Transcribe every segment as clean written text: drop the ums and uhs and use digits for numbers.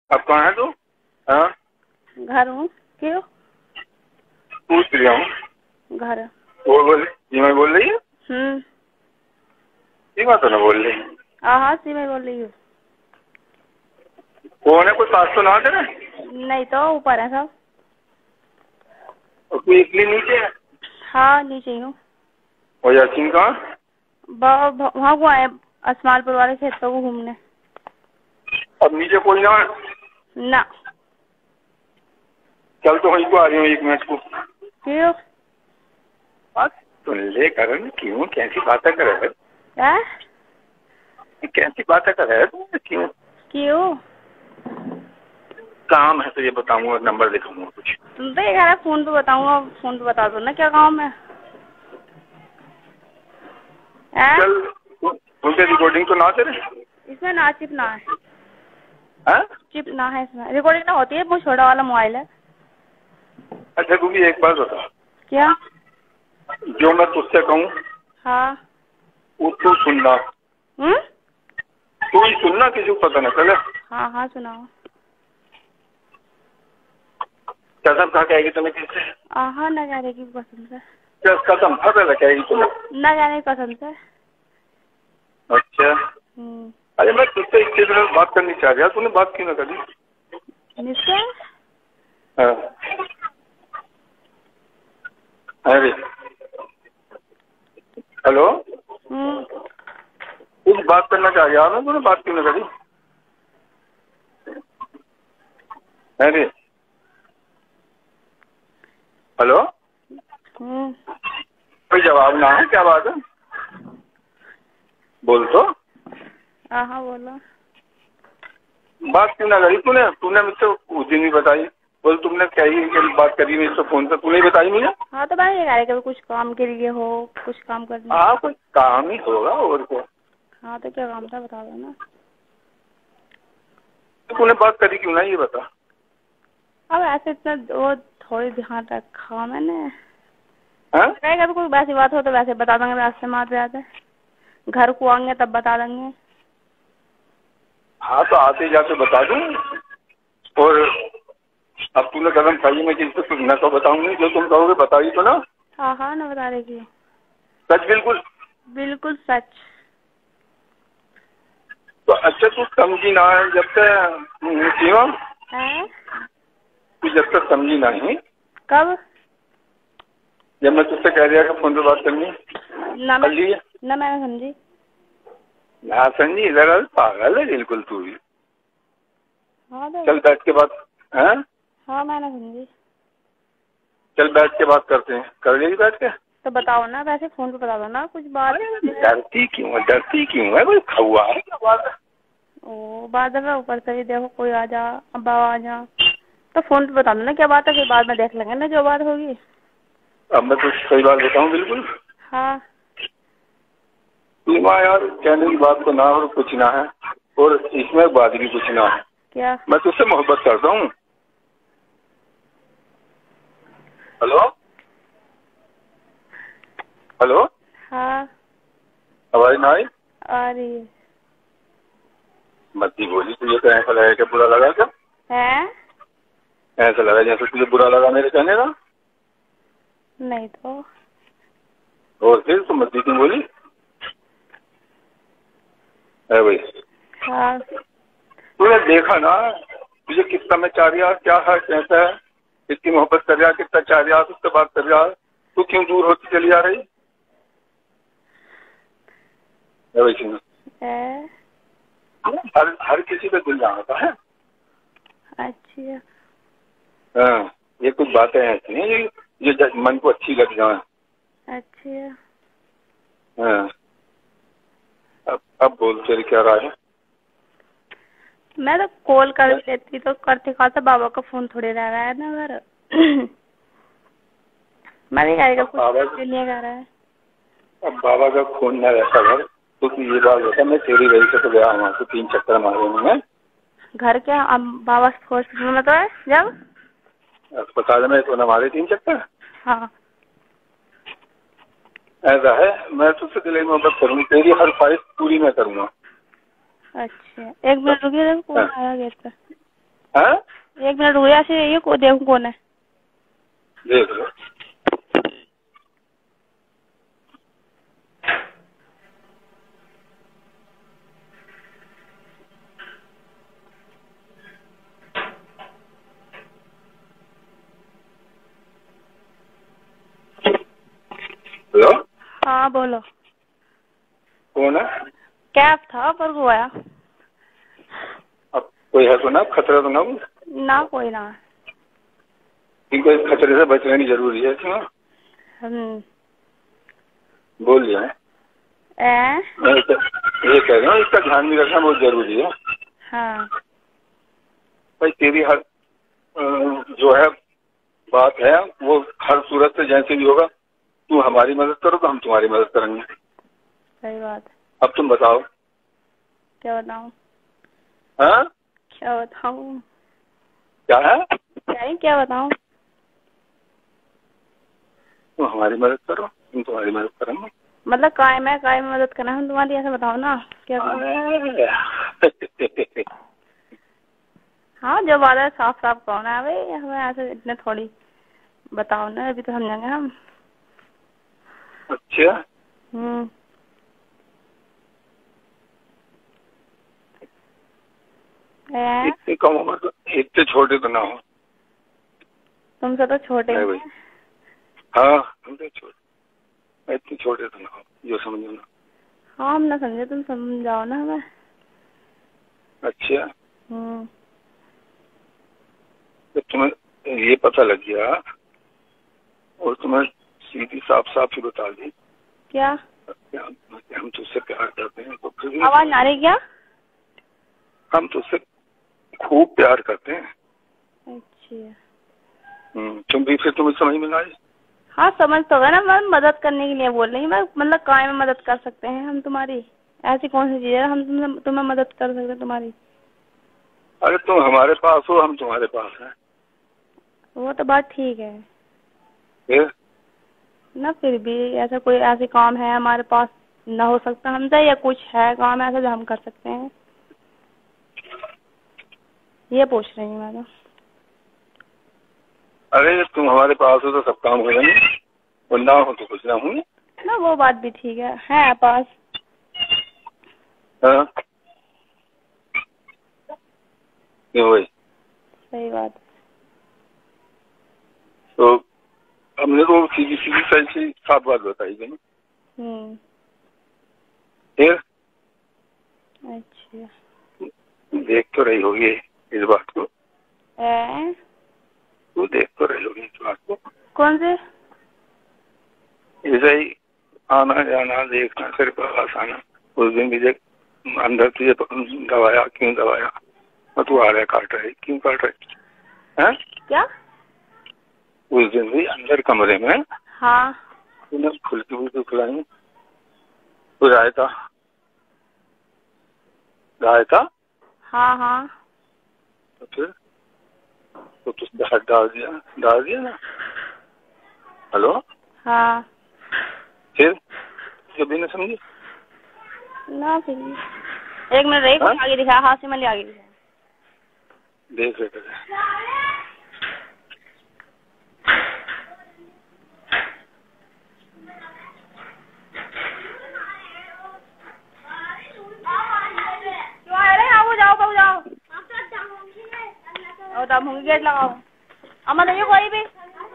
अब कहाँ है तू? हाँ घर हूँ। क्यों? पूछ रहा हूँ। घर। बोल जी, मैं बोल रही है। सीमा तो ना बोल रही। हाँ सीमा बोल रही हूँ। कौन है? कोई पास तो ना तेरे? नहीं तो ऊपर है सब। और कोई इतनी नीचे है? हाँ नीचे ही हूँ। और यासीन कहाँ? वहाँ को आए असमालपुर वाले क्षेत्रों को घूमने। अब नीचे कोई ना है? ना। चल तो वहीं को आ रही हूँ 1 मिनट को। क्यों? बात सुन ले करण, क्यों कैसी बातें कर रहे? क्या? कैसी बातें कर रहे तुम? क्यों? क्यों? काम है तो ये बताऊंगा, नंबर दिखाऊंगा कुछ। तुम तो ये कह रहे फोन पे बताऊंगा, फोन पे बता दो ना क्या काम है। चल उनसे रिकॉर्डिंग तो ना तेरे इसमें ना चिप ना है। हाँ? चिप ना है इसमें, रिकॉर्डिंग ना होती है। वो छोटा वाला मोबाइल है। अच्छा तू भी एक बात बता। क्या? जो मैं तुझसे कहूँ हाँ। वो तू सुनना। तू ही सुनना, किसी को पता न चले। हाँ हाँ सुनाओ। कसम खा कहेगी तुम्हें किससे? हाँ ना जाने की कसम से। कसम खा पहले कहेगी तुम्हें? ना जाने की कसम से। अच्छा। अरे मैं तुझसे इतने दिनों से बात करनी चाह रहा, तूने बात क्यों ना करी? मुझसे? हाँ। अरे हेलो, कुछ बात करना चाह रहा ना, तूने बात क्यों ना करी? अरे हेलो, कोई जवाब ना है, क्या बात है? बोल तो। हाँ बोलो। बात क्यों ना करी तूने? तूने मुझसे उस दिन ही बताई। बोल तुमने क्या ही बात करी मुझसे फोन पे, तूने बताई मुझे। हाँ तो भाई ये कभी कुछ काम के लिए हो, कुछ काम करना। हाँ कुछ काम ही होगा और क्या। हाँ तो क्या काम था बता दो ना। तूने बात करी क्यों ना, ये बता। अब ऐसे इतना वो थोड़ी ध्यान रखा मैंने। हाँ? कभी कोई वैसी बात हो तो वैसे बता देंगे, रास्ते में आते जाते घर को आएंगे तब बता देंगे। हाँ तो आते जाते बता दूं। और अब तूने कदम खाई, मैं किसको न तो बताऊंगी, जो तुम कहोगे बताइए तो ना। हाँ ना बता देगी। सच? बिल्कुल बिल्कुल सच। तो अच्छा तू समझी ना है जब तक सीमा, तू जब तक समझी नहीं। कब? जब मैं तुझसे कह दिया कि फोन पे बात करनी ना कर ली ना मैंने समझी ना समझी। इधर पागल है बिल्कुल तू भी। हाँ तो चल बैठ के बात। हाँ हाँ मैंने समझी। चल बैठ के बात करते हैं, कर लेगी बैठ के? तो बताओ ना, वैसे फोन पे बता दो ना कुछ बात। डरती क्यों है? डरती क्यों है? कोई खौआ है क्या बात है? ओ बादल है ऊपर से, देखो कोई आ जा, अब्बा आ जा, तो फोन पे बता दो ना क्या बात है, फिर बाद में देख लेंगे ना जो बात होगी। अब मैं तो सही बात बताऊँ बिल्कुल। हाँ सीमा यार, कहने की बात तो ना और कुछ ना है, और इसमें बात भी कुछ ना है। क्या? मैं तुझसे मोहब्बत करता हूँ। Hello hello. हाँ आवाज ना आई? आ रही है। मत ही बोली। तुझे तो ऐसा लगा क्या, बुरा लगा क्या? है? ऐसा लगा जैसे तुझे बुरा लगा मेरे कहने का? नहीं तो। और फिर तुम मत ही क्यों बोली है भाई? हाँ तूने देखा ना तुझे कितना मैं चाह रहा, क्या है कैसा है, कितनी मोहब्बत कर रहा, कितना चाह रहा, उससे बात कर रहा, तू क्यों दूर होती चली जा रही है भाई? हर किसी का दिल जानता है। अच्छा। हाँ ये कुछ बातें ऐसी हैं जो मन को अच्छी लग जाए। अच्छा। हाँ अब बोल तेरी क्या राय है? मैं तो कॉल कर लेती तो करते खासा, बाबा का फोन थोड़े रह रहा है ना घर। मैं भी कहेगा कुछ नहीं कर रहा है। अब बाबा का फोन न रहता घर तो ये बात होता, मैं तेरी वजह से तो गया वहाँ से 3 चक्कर मारे मैं। घर क्या अब बाबा हॉस्पिटल में तो है जब? अस्पताल में तो न मारे 3 चक्कर। हाँ ऐसा है, मैं तुझसे दिल में मोहब्बत करूँगी, तेरी हर ख्वाहिश पूरी मैं करूँगा। अच्छा एक मिनट रुकिए, कौन आया गेट पे? हाँ? 1 मिनट रुको, ऐसे ये को देखो कौन है। देख लो। हेलो, हाँ बोलो। कौन है? कैब था पर वो आया। अब कोई है तो ना, खतरा तो ना हो? ना कोई ना। इनको इस खतरे से बचना नहीं जरूरी है क्यों? बोल दिया है। मैं ये कह रहा हूँ, इसका ध्यान भी रखना बहुत जरूरी है। हाँ भाई तेरी हर जो है बात है वो हर सूरत से जैसे भी होगा, तू हमारी मदद करो तो हम तुम्हारी मदद करेंगे। सही बात। अब तुम बताओ। क्या बताऊँ? हाँ, क्या बताऊँ? क्या है? क्या बताऊँ? तुम हमारी मदद करो, हम तुम्हारी मदद करेंगे। मतलब काय में मदद करना हम तुम्हारी, ऐसे बताओ ना क्या हाँ जो बात है साफ साफ कहो ना भाई, हमें ऐसे इतने थोड़ी बताओ ना, अभी तो समझेंगे हम। अच्छा। इतने कम उम्र तो, इतने छोटे तो ना हो। तुमसे तो छोटे हैं। हाँ हमसे छोटे, इतने छोटे तो ना हो जो समझो ना। हाँ हम ना समझे, तुम समझाओ ना हमें। अच्छा। तो तुम्हें ये पता लग गया और तुम्हें सीधी साफ साफ ही बता दी क्या? हम तुझसे प्यार करते हैं, तो फिर आवाज आ रही क्या? हम तुझसे खूब प्यार करते हैं। अच्छा। तुम भी फिर तुम्हें समझ में आई? हाँ समझ तो गया ना, मैं मदद करने के लिए बोल रही हूँ मैं, मतलब काय में मदद कर सकते हैं हम तुम्हारी, ऐसी कौन सी चीज है हम तुम्हें मदद कर सकते हैं तुम्हारी? अरे तुम हमारे पास हो, हम तुम्हारे पास हैं। वो तो बात ठीक है फिर ना, फिर भी ऐसा कोई ऐसे काम है हमारे पास ना हो सकता हमसे, या कुछ है काम ऐसा जो हम कर सकते हैं, ये पूछ रही हूँ मैं तो। अरे तुम हमारे पास हो तो सब काम हो जाएंगे, और ना हो तो कुछ ना होंगे ना। वो बात भी ठीक है पास। हाँ क्यों भाई? सही बात। तो हमने तो सीधी सीधी सही साफ बात बताई थी ना। फिर अच्छा देख तो रही होगी इस बात को। तू देख तो रही होगी इस बात को। कौन से? ऐसा ही आना जाना देखना, सिर पर पास आना। उस दिन भी जब अंदर तुझे दबाया, क्यों दबाया? और तू आ रहा काट रही, क्यों काट रही है? क्या? उस दिन भी अंदर कमरे में हाँ तूने फुल्की फुल्की खिलाई, तो रायता रायता। हाँ तो फिर तो तुझसे हाथ डाल दिया ना। हेलो। हाँ फिर कभी नहीं समझी ना, फिर 1 मिनट रही, आगे दिखा, हाथ से मैं आगे दिखा देख रहे थे। जाओ गेट लगाओ, अम्मा नहीं कोई भी।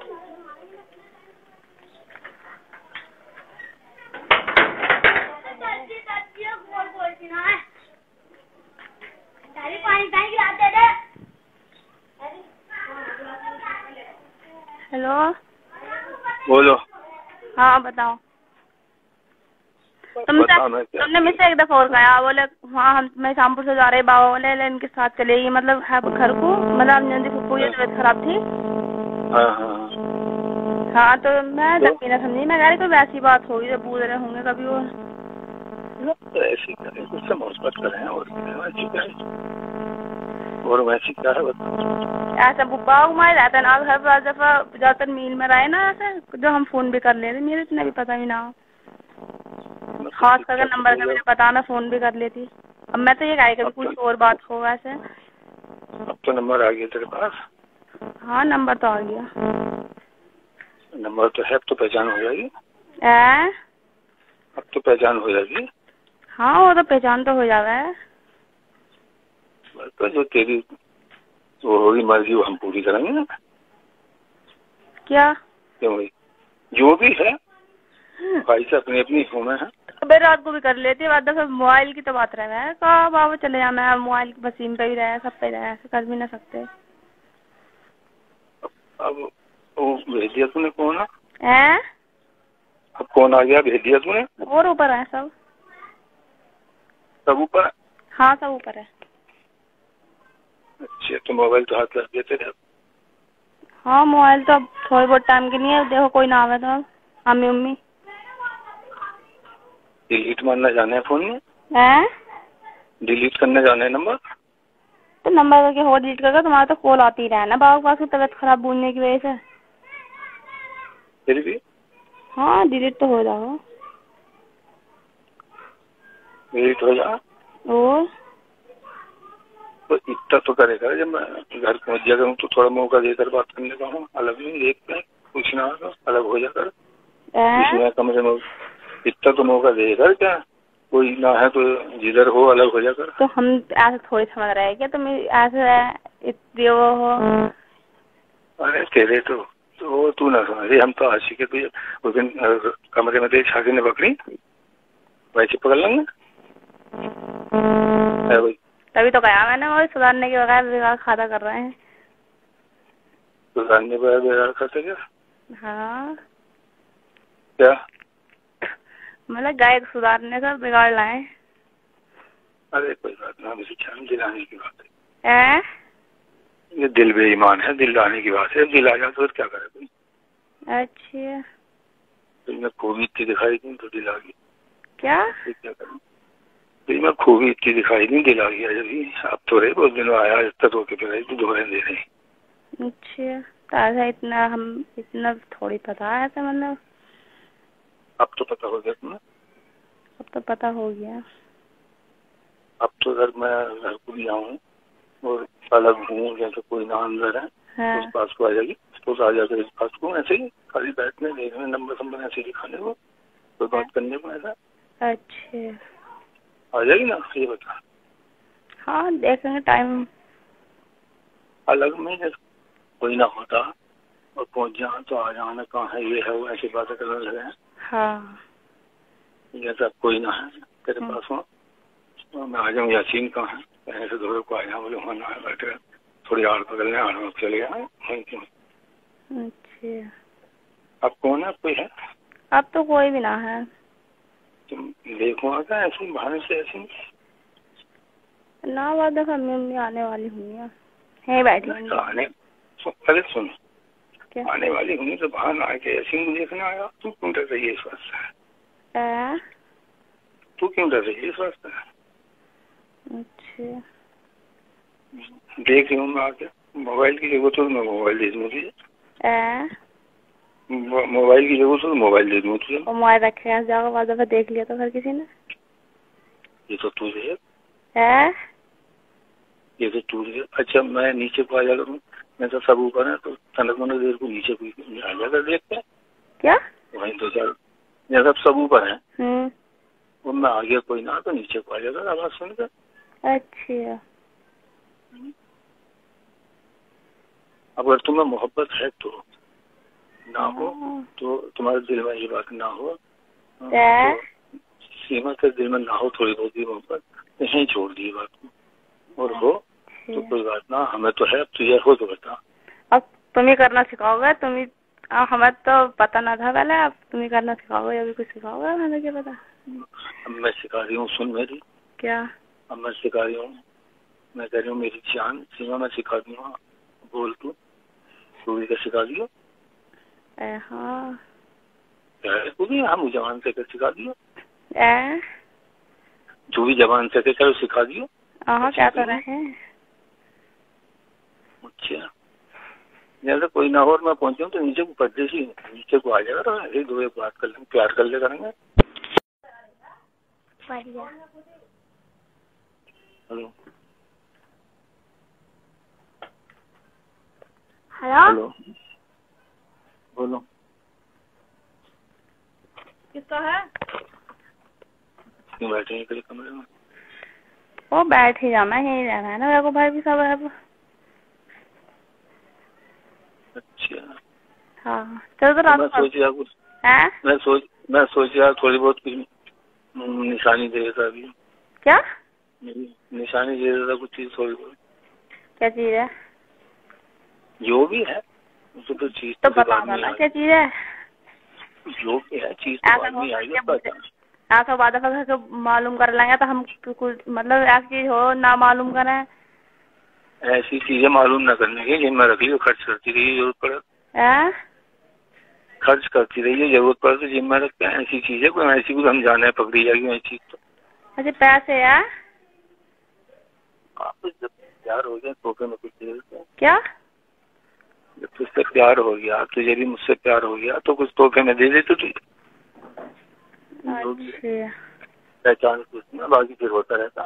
हेलो बोलो। हाँ बताओ। तुमने मुझसे एक दफा और कहा, बोले हाँ मैं शामपुर से जा रही, बाबा बोले इनके साथ चलेगी, मतलब है घर को, मतलब नंदी फुप्पू की तबीयत खराब थी। हाँ तो मैं तब ना समझी, मैं कह रही कोई वैसी बात होगी जो पूछ रहे होंगे कभी वो। तो ऐसी करें, उससे मोहब्बत करें और वैसी क्या है बताओ? ऐसा बुब्बा हमारे रहता है ना, हर दफा ज्यादातर मील में रहे ना, ऐसे जो हम फोन भी कर लेते, मेरे इतना भी पता ही ना, खास करके नंबर का मुझे पता, मैं फोन भी कर लेती। अब मैं तो ये कही कभी कुछ और बात हो वैसे। अब तो नंबर आ गया तेरे पास? हाँ नंबर तो आ गया। नंबर तो है, अब तो पहचान हो जाएगी। अब तो पहचान हो जाएगी। हाँ वो तो पहचान तो हो जाता है। तो जो तेरी वो होगी मर्जी वो हम पूरी करेंगे ना। क्या? क्यों भाई, जो भी है भाई से अपनी अपनी होना है। अबे रात को भी कर लेती है बात, तो मोबाइल की तो बात रह है। कहा बाबा चले जाना, मोबाइल की बसीम पे भी रहे, सब पे रहे, ऐसे कर भी ना सकते। अब वो भेज दिया तूने कौन है? अब कौन आ गया भेज दिया तूने? और ऊपर है सब। सब ऊपर है? हाँ सब ऊपर है। अच्छा तो मोबाइल तो हाथ लग गया तेरे? हाँ मोबाइल तो अब थोड़ी बहुत टाइम के लिए, देखो कोई ना आवे तो अम्मी उम्मी डिलीट मारना जाने है फोन में? डिलीट करने जाने है नंबर? तो नंबर करके हो डिलीट करके तुम्हारा तो कॉल आती ही रहा है ना बाबू के पास, तबीयत खराब बोलने की वजह से। फिर भी हाँ डिलीट तो हो जाओ। डिलीट हो जा। और तो इतना तो करेगा, जब मैं घर पहुंच जाकर हूँ तो थोड़ा मौका देकर बात करने का हूँ। अलग नहीं देखते कुछ ना हो अलग हो जाकर इसमें कमरे में इतना तो मौका देगा क्या? कोई ना है तो जिधर हो अलग हो जाकर। तो हम ऐसे थोड़ी समझ रहे हैं क्या तुम ऐसे इतने वो हो? अरे तेरे तो तू ना समझ रही, हम तो आशिक है तुझे। उस दिन कमरे में देख शादी ने बकरी वैसे पकड़ लेंगे भाई। तभी तो कहा मैंने, वो सुधारने के बगैर बेकार खाता कर रहे हैं। सुधारने के बगैर बेकार खाते क्या? हाँ क्या मतलब गाय सुधारने का बिगाड़ लाए। अरे कोई बात ना, मुझे शर्म दिलाने की बात है। ये दिल बेईमान है, दिल लाने की बात है। दिल आ जाए तो क्या करे कोई? अच्छा दिल में खूबी इतनी दिखाई दी तो दिल आ गई। क्या? क्या करूं? दिल में खूबी इतनी दिखाई दी दिल आ गया। जब अब तो रहे बहुत दिनों आया इतना रो के फिर तो दोबारा दे रही। अच्छा तो ऐसा इतना हम इतना थोड़ी पता है ऐसा मतलब। अब तो पता हो गया तुम्हें? अब तो पता हो गया। अब तो अगर मैं घर को भी आऊँ और अलग हूँ जैसे कोई ना अंदर है तो उस पास को आ जाएगी, तो आ जाकर इस पास को ऐसे ही खाली बैठने देखने नंबर ऐसे दिखाने को कोई बात करने को ऐसा। अच्छा आ जाएगी ना ये बता। हाँ देखेंगे टाइम। अलग में जैसे कोई ना होता और पहुंच जाए तो आ जाना कहाँ है ये है वो ऐसी बातें करने लगे हैं। हाँ जैसा कोई ना है तेरे पास हो तो मैं आ जाऊँ। यासीन कहाँ है? कहीं से दौड़े को आ जाऊँ, बोले वहाँ ना है बैठे थोड़ी आड़ पकड़ने आड़ में चले गया। अच्छा अब कौन है? कोई है? अब तो कोई भी ना है। तुम देखो आगे ऐसी बहाने से ऐसी ना बात देखो मम्मी आने वाली हूँ है बैठी आने। अरे सुन क्या? आने वाली हूँ तो बाहर आके ऐसी देखने आया। तू क्यों डर रही है इस बात से? तू क्यों डर रही है इस बात से? अच्छा देख रही हूँ मैं आके। मोबाइल की जगह तो मैं मोबाइल दे दूँ तुझे। मोबाइल की जगह तो मोबाइल दे दूँ तुझे। मोबाइल रखे जाओ बाद दफा देख लिया तो फिर किसी ने। ये तो तुझे ये तो तुझे। अच्छा मैं नीचे को आ जा करूँ? मैं तो सब ऊपर है तो तनक मन देर को नीचे को आ जाकर देखते हैं क्या? वहीं तो चल जैसा सब ऊपर है वो मैं आ गया कोई ना तो नीचे को आ जाकर आवाज सुनकर। अच्छा अब अगर तुम्हें मोहब्बत है तो ना हो तो तुम्हारे दिल में ये बात ना हो तो सीमा के दिल में ना हो थोड़ी बहुत ही मोहब्बत यहीं छोड़ दी बात को। और हो तो कोई बात ना, हमें तो है। अब तुझे हो तो बता। अब तुम ही करना सिखाओगे। तुम ही हमें तो पता ना था पहले, अब तुम ही करना सिखाओगे। अभी कुछ सिखाओगे हमें क्या पता। अब मैं सिखा रही हूँ सुन मेरी। क्या? अब मैं सिखा रही हूँ। मैं कह रही हूँ मेरी जान सीमा मैं सिखा दूंगा। बोल तू भी क्या सिखा दियो? हाँ तू भी हम जबान से कर सिखा दियो। तू भी जबान से कर सिखा दियो। हाँ क्या कर रहे हैं? अच्छा जैसे कोई ना हो और मैं पहुंचूं तो नीचे को परदेसी नीचे को आ जाएगा तो एक दो एक बात कर लेंगे प्यार कर ले करेंगे। हेलो हेलो, बोलो। किसका है? क्यों बैठे हैं कमरे में? वो बैठ ही जाना, यही रहना है ना मेरे को, भाई भी सब है। अच्छा हाँ चलो तो रात मैं सोच रहा कुछ है? मैं सोच रहा थोड़ी बहुत कुछ निशानी दे देता अभी। क्या निशानी दे देता कुछ चीज थोड़ी बहुत? क्या चीज है? जो भी है तो चीज तो बता दो ना क्या चीज है। जो भी है चीज तो बाद में आएगी। ऐसा वादा करके मालूम कर लेंगे तो हम कुछ मतलब ऐसी चीज हो ना मालूम करें। ऐसी चीजें मालूम न करने की जिम्मा रख ली, खर्च करती रही, जरूरत पड़े खर्च करती रही है, जरूरत पड़े तो जिम्मा रखते हैं। ऐसी चीजें कोई ऐसी भी हम जाने पकड़ी जाएगी ऐसी चीज तो। अच्छा पैसे है? आप जब प्यार हो गया तोहफे में कुछ दे देते हैं। क्या? जब तुझसे प्यार हो गया, तुझे भी मुझसे प्यार हो गया तो कुछ तोहफे में दे देते तुझे। पहचान कुछ ना, बाकी फिर होता रहता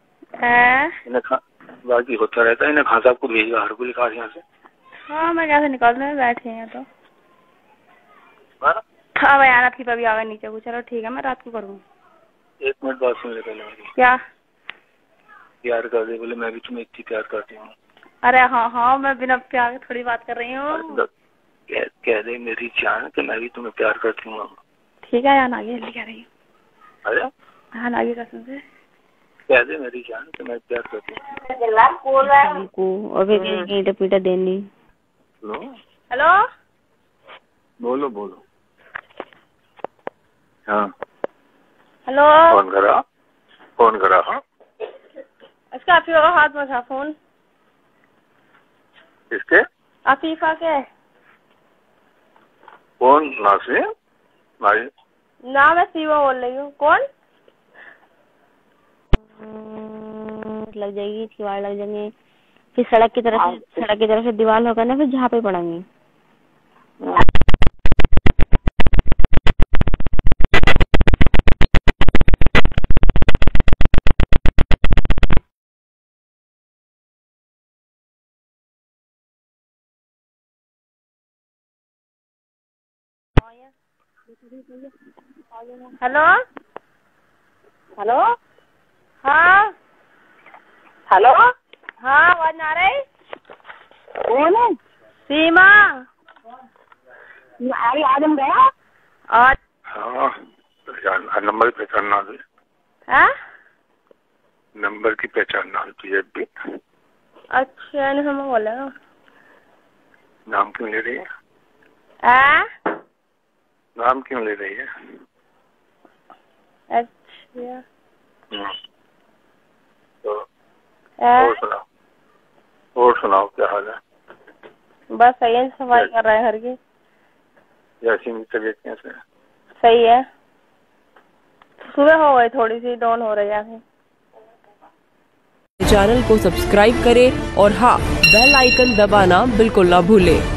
बाकी होता रहता है। इन्हें खान साहब को भेजा हर को लिखा यहाँ से। हाँ मैं कैसे निकालने में बैठे हैं तो। हाँ भाई आना थी अभी आ गए नीचे को। चलो ठीक है मैं रात को करूँ। 1 मिनट बात सुन ले पहले। क्या? प्यार कर दे बोले, मैं भी तुम्हें इतनी प्यार करती हूँ। अरे हाँ हाँ मैं बिना प्यार के थोड़ी बात कर रही हूँ। कह दे मेरी जान कि मैं भी तुम्हें प्यार करती हूँ। ठीक है यार आगे कह रही हूँ। अरे हाँ आगे कसम से कह दे मेरी जान कि मैं प्यार करती हूँ। ईंटा पीटा देनी। हेलो बोलो बोलो। हाँ हेलो फोन करा। हाँ इसका अफीफा हाथ में था फोन। किसके? अफीफा के कौन? नासिर ना, मैं सीमा बोल रही हूँ। कौन? लग जाएगी, दीवार लग जाएंगे फिर सड़क की तरफ से दीवार होगा ना, फिर जहाँ पे पड़ेंगे। हेलो हेलो हाँ हेलो हाँ आवाज ना आ रही? कौन है? सीमा। अरे आदम गया? और हाँ नंबर की पहचान ना दे। नंबर की पहचान ना तुझे भी। अच्छा नहीं समझ बोल रहा। नाम क्यों ले रही है? नाम क्यों ले रही है? अच्छा तो और सुनाओ क्या हाल है? बस सही है, सफाई कर रहे हैं घर की। यासीन की तबीयत कैसे है? सही है, सुबह हो गई थोड़ी सी डाउन हो रही है। चैनल को सब्सक्राइब करें और हाँ बेल आइकन दबाना बिल्कुल ना भूलें।